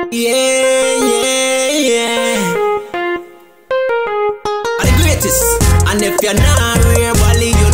Yeah, yeah, yeah. Are the greatest. And if you're not real, Bally, you